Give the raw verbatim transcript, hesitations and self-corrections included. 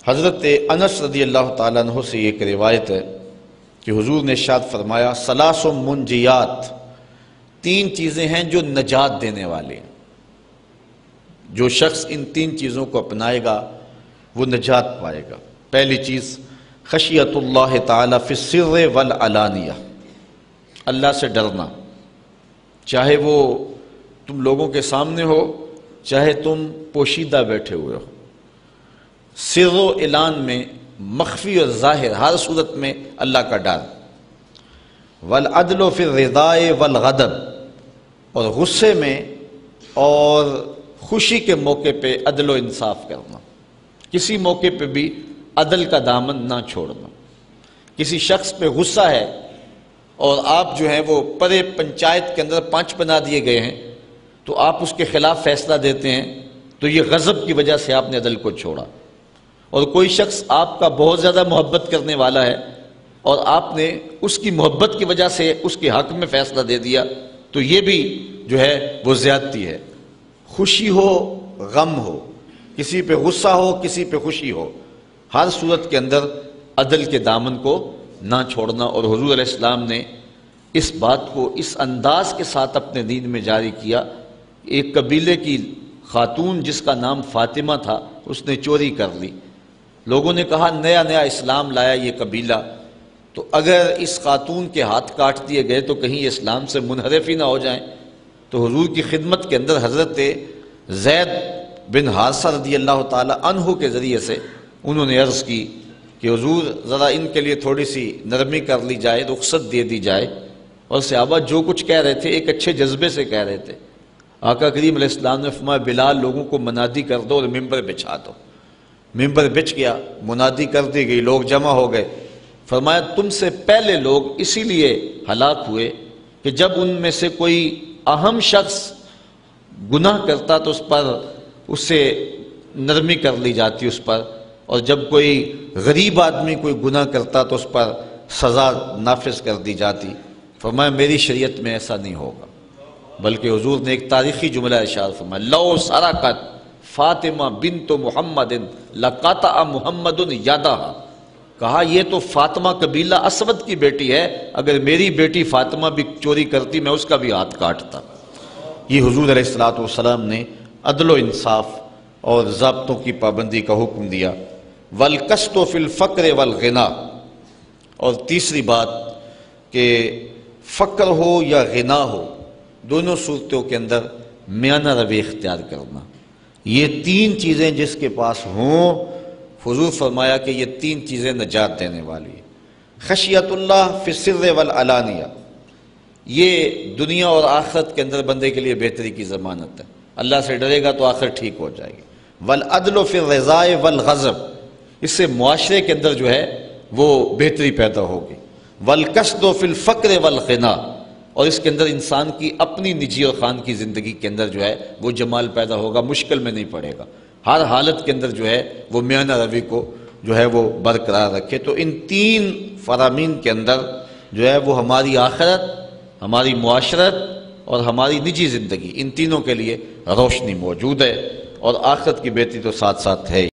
حضرت انس رضی اللہ تعالیٰ عنہ سے ایک روایت ہے کہ حضور نے ارشاد فرمایا ثلاث منجیات، تین چیزیں ہیں جو نجات دینے والے ہیں، جو شخص ان تین چیزوں کو اپنائے گا وہ نجات پائے گا۔ پہلی چیز خشیت اللہ تعالی فی السر والعلانیہ، اللہ سے ڈرنا، چاہے وہ تم لوگوں کے سامنے ہو چاہے تم پوشیدہ بیٹھے ہوئے ہو، سر و اعلان میں، مخفی اور ظاہر، ہر صورت میں اللہ کا ڈر۔ والعدل فی الرضا والغضب، اور غصے میں اور خوشی کے موقع پہ عدل و انصاف کرنا، کسی موقع پہ بھی عدل کا دامن نہ چھوڑنا۔ کسی شخص پہ غصہ ہے اور آپ جو ہیں وہ پرے پنچایت کے اندر پانچ بنا دیے گئے ہیں تو آپ اس کے خلاف فیصلہ دیتے ہیں تو یہ غضب کی وجہ سے آپ نے عدل کو چھوڑا۔ اور کوئی شخص آپ کا بہت زیادہ محبت کرنے والا ہے اور آپ نے اس کی محبت کی وجہ سے اس کے حق میں فیصلہ دے دیا تو یہ بھی جو ہے وہ زیادتی ہے۔ خوشی ہو غم ہو، کسی پہ غصہ ہو کسی پہ خوشی ہو، ہر صورت کے اندر عدل کے دامن کو نہ چھوڑنا۔ اور حضور علیہ السلام نے اس بات کو اس انداز کے ساتھ اپنے دین میں جاری کیا۔ ایک قبیلے کی خاتون جس کا نام فاطمہ تھا، اس نے چوری کر لی۔ لوگوں نے کہا نیا نیا اسلام لایا یہ قبیلہ، تو اگر اس خاتون کے ہاتھ کاٹ دیے گئے تو کہیں یہ اسلام سے منحرف ہی نہ ہو جائیں۔ تو حضور کی خدمت کے اندر حضرت زید بن حارثہ رضی اللہ تعالی عنہ کے ذریعے سے انہوں نے عرض کی کہ حضور ذرا ان کے لیے تھوڑی سی نرمی کر لی جائے، رخصت دے دی جائے۔ اور صحابہ جو کچھ کہہ رہے تھے ایک اچھے جذبے سے کہہ رہے تھے۔ آقا کریم علیہ السلام نے فرمایا بلال لوگوں کو منادی کر دو اور ممبر بچھا دو۔ ممبر بچھ گیا، منادی کر دی گئی، لوگ جمع ہو گئے۔ فرمایا تم سے پہلے لوگ اسی لیے ہلاک ہوئے کہ جب ان میں سے کوئی اہم شخص گناہ کرتا تو اس پر اس سے نرمی کر لی جاتی اس پر، اور جب کوئی غریب آدمی کوئی گناہ کرتا تو اس پر سزا نافذ کر دی جاتی۔ فرمایا میری شریعت میں ایسا نہیں ہوگا، بلکہ حضور نے ایک تاریخی جملہ ارشاد فرمایا لو سرقت فاطمہ بنت محمد لقطع محمد یدہا، کہا یہ تو فاطمہ قبیلہ اسود کی بیٹی ہے، اگر میری بیٹی فاطمہ بھی چوری کرتی میں اس کا بھی ہاتھ کاٹتا۔ یہ حضور علیہ الصلوۃ والسلام نے عدل و انصاف اور ضابطوں کی پابندی کا حکم دیا۔ والقسط فی الفقر والغنا، اور تیسری بات کہ فقر ہو یا غنا ہو دونوں صورتوں کے اندر میانہ روی اختیار کرنا۔ یہ تین چیزیں جس کے پاس ہوں، حضور فرمایا کہ یہ تین چیزیں نجات دینے والی ہیں۔ خشیت اللہ فی السر والعلانیہ، یہ دنیا اور آخرت کے اندر بندے کے لیے بہتری کی ضمانت ہے، اللہ سے ڈرے گا تو آخر ٹھیک ہو جائے گی۔ والعدل فی الرضا والغضب، اس سے معاشرے کے اندر جو ہے وہ بہتری پیدا ہوگی۔ والقصد فی الفقر والغنا، اور اس کے اندر انسان کی اپنی نجی اور خان کی زندگی کے اندر جو ہے وہ جمال پیدا ہوگا، مشکل میں نہیں پڑے گا، ہر حالت کے اندر جو ہے وہ میانہ روی کو جو ہے وہ برقرار رکھے۔ تو ان تین فرامین کے اندر جو ہے وہ ہماری آخرت، ہماری معاشرت اور ہماری نجی زندگی، ان تینوں کے لیے روشنی موجود ہے، اور آخرت کی بہتری تو ساتھ ساتھ ہے۔